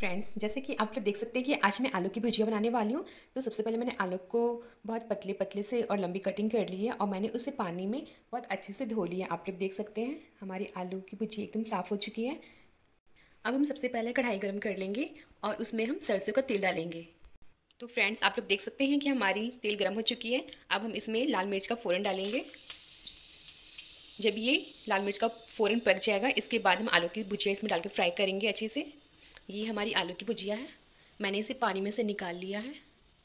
Friends, जैसे कि आप लोग देख सकते हैं कि आज मैं आलू की भुजिया बनाने वाली हूँ। तो सबसे पहले मैंने आलू को बहुत पतले पतले से और लंबी कटिंग कर ली है और मैंने उसे पानी में बहुत अच्छे से धो लिया। आप लोग देख सकते हैं हमारी आलू की भुजिया एकदम साफ़ हो चुकी है। अब हम सबसे पहले कढ़ाई गर्म कर लेंगे और उसमें हम सरसों का तेल डालेंगे। तो फ्रेंड्स, आप लोग देख सकते हैं कि हमारी तेल गर्म हो चुकी है। अब हम इसमें लाल मिर्च का फ़ोरन डालेंगे। जब ये लाल मिर्च का फ़ोरन पक जाएगा, इसके बाद हम आलू की भुजिया इसमें डाल के फ्राई करेंगे अच्छे से। ये हमारी आलू की भुजिया है, मैंने इसे पानी में से निकाल लिया है।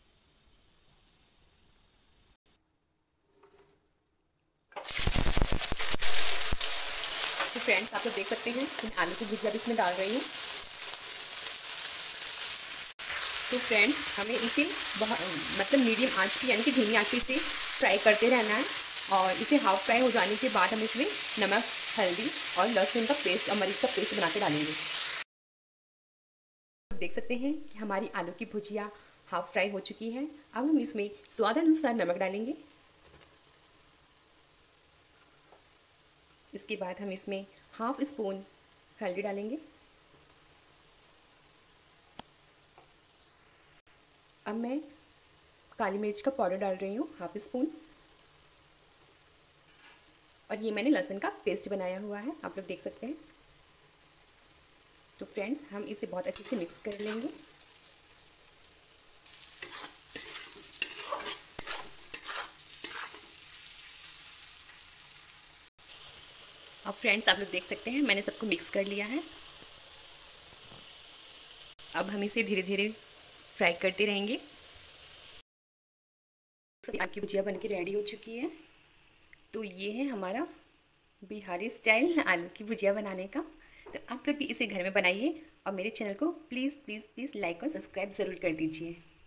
तो फ्रेंड्स, आप लोग देख सकते हैं मैं आलू की भुजिया भी इसमें डाल रही हूँ। तो फ्रेंड्स, हमें इसे बहुत मतलब मीडियम आंच पे यानी कि धीमी आंच पे इसे फ्राई करते रहना है। और इसे हाफ फ्राई हो जाने के बाद हम इसमें नमक, हल्दी और लहसुन का पेस्ट और मरीच का पेस्ट बना के डालेंगे। देख सकते हैं कि हमारी आलू की भुजिया हाफ फ्राई हो चुकी है। अब हम इसमें स्वाद अनुसार नमक डालेंगे। इसके बाद हम इसमें हाफ स्पून हल्दी डालेंगे। अब मैं काली मिर्च का पाउडर डाल रही हूँ हाफ स्पून। और ये मैंने लहसुन का पेस्ट बनाया हुआ है, आप लोग देख सकते हैं। तो फ्रेंड्स, हम इसे बहुत अच्छे से मिक्स कर लेंगे। अब फ्रेंड्स, आप लोग देख सकते हैं मैंने सबको मिक्स कर लिया है। अब हम इसे धीरे धीरे फ्राई करते रहेंगे। आलू की भुजिया बनके रेडी हो चुकी है। तो ये है हमारा बिहारी स्टाइल आलू की भुजिया बनाने का। तो आप लोग भी इसे घर में बनाइए और मेरे चैनल को प्लीज़ प्लीज़ प्लीज़ लाइक और सब्सक्राइब ज़रूर कर दीजिए।